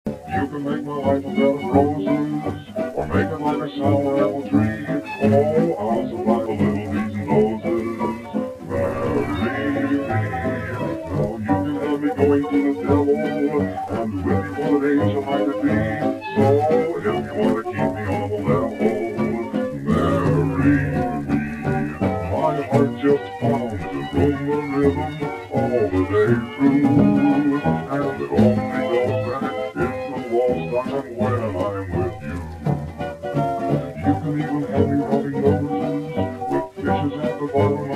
You can make my life a bed of roses, or make it like a sour apple tree. Oh, I'll supply the little D's and Do's. Marry me. Now you can have me going to the devil, and with me for the days I might be. So if you want to keep me on the level, marry me. My heart just pounds and drums the rhythm all the day through, and it only does that time when I'm with you. You can even have me rubbing noses with fishes at the bottom